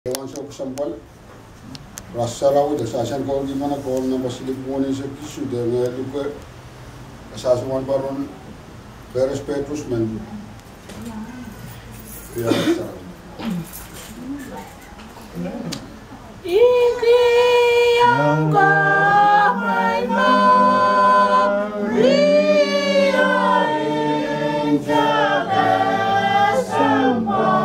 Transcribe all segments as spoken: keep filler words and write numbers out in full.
Dewan sa sampal rasaraw da sasan ko di mana ko na basilik mo ni sa kisu de nga luka asasuan baron Pehres Pedrus men ya rasaraw iki yang kamay Maria injaga sambal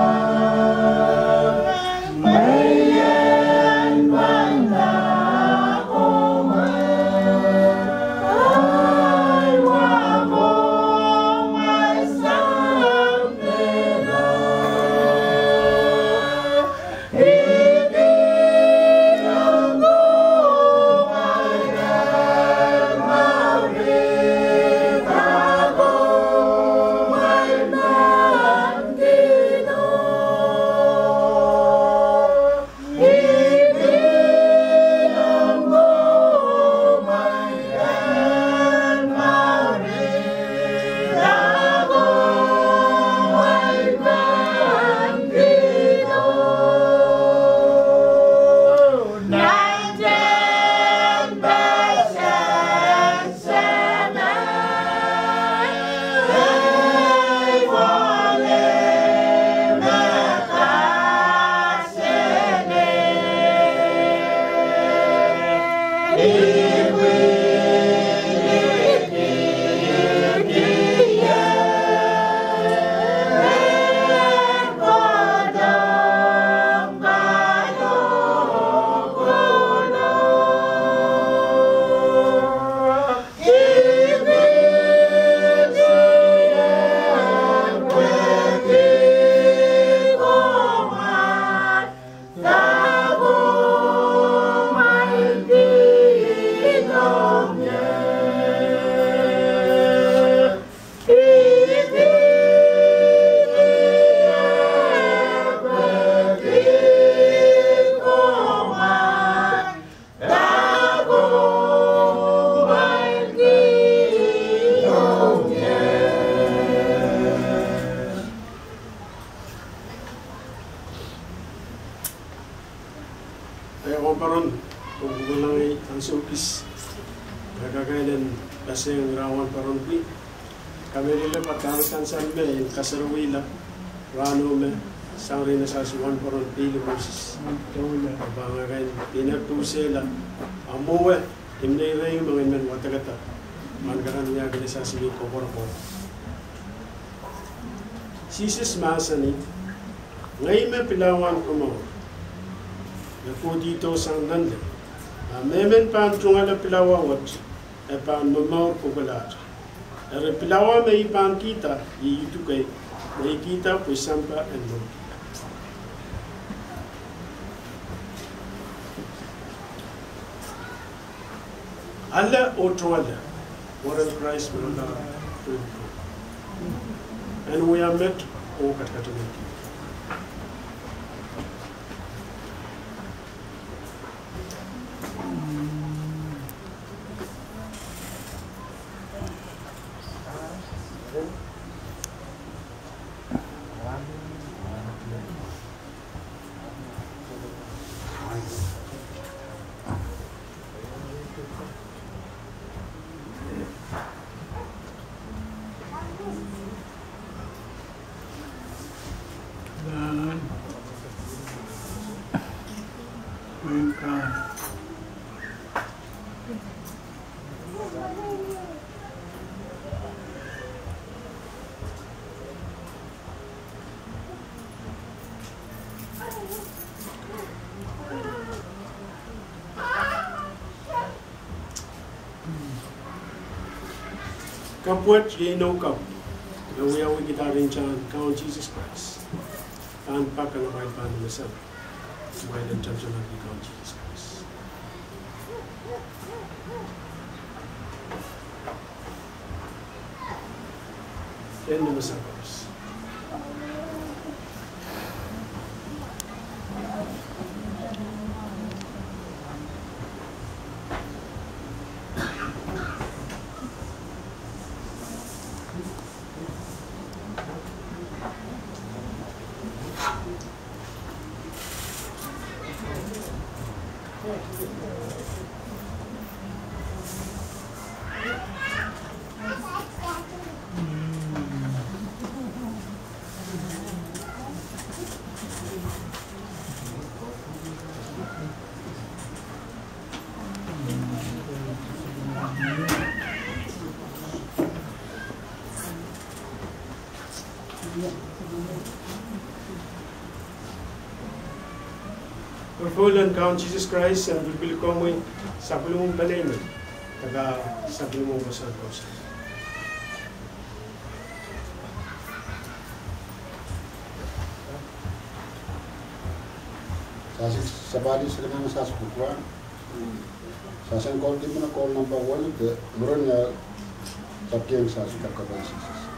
serewi la rano me sangre na sasuan paron pili Moses banga kain ina puse la amowe imne rai mga men watakata mangaran niya gani sasimi ko por por Jesus masani ngai me pilawan ko mo na ko dito sang nande memen pan tungala pilawa wat e pan mamaw ko balata Era pilawa may ipang kita, iitu kay may kita po sampa and mo. Allah otro Allah, what is Christ will not do. And we are met o katkatunik. Kapuat ye no kap. Na we are kita rin chan count Jesus Christ. Pan pa ka na may pan na sa. May dan chan chan na count Jesus Christ. Yan na masakos. Vervulen kan Jesus Christ en bibili ko mo sa bulong balay mo. Taga sa bulong mo sa kosa. Sa bali sila na sa sukwa. Sa sen call di mo na call number one de meron ya tapkeng sa sukwa.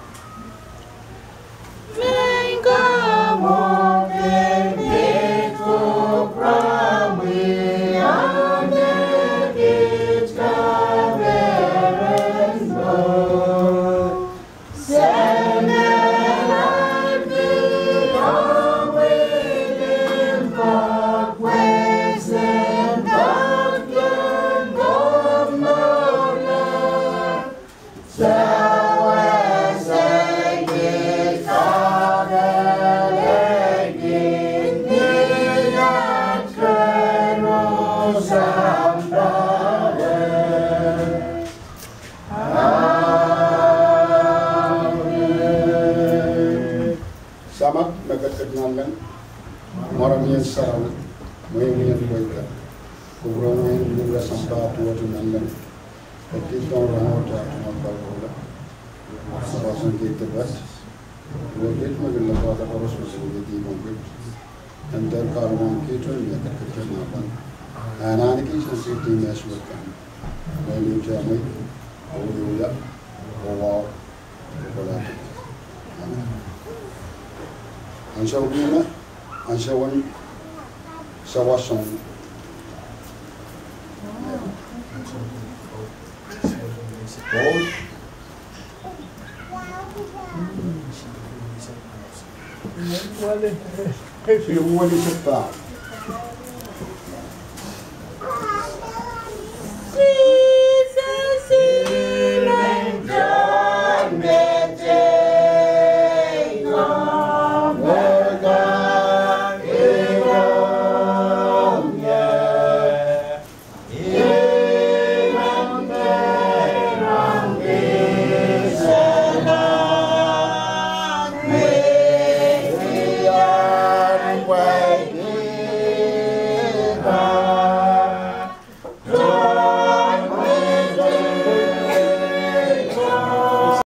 Maramihan sarang mayroon buhay ka. Kung mayroon yung sampa tuwa tunalan, at ito ang rangot at magpapula. Sa basang kita ba? Wagit magalabata ko rin sa sulit mong bit. And then karong kita niya kakitanapan. Ananiki sa city meswat ka. Mayroon siya may uliula o wow wala. Ang sabi na ang sawan sa wasong oh yung wali sa pa Oh